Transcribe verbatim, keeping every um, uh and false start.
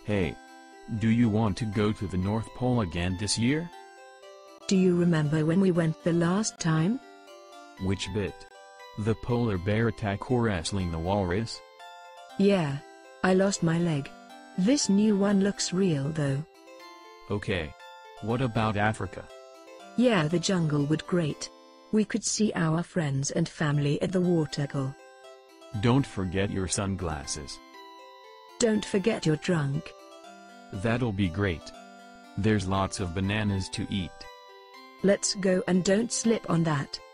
Hey. Do you want to go to the North Pole again this year? Do you remember when we went the last time? Which bit? The polar bear attack or wrestling the walrus? Yeah. I lost my leg. This new one looks real though. Okay. What about Africa? Yeah, the jungle would great. We could see our friends and family at the waterfall. Don't forget your sunglasses. Don't forget you're drunk. That'll be great. There's lots of bananas to eat. Let's go and don't slip on that.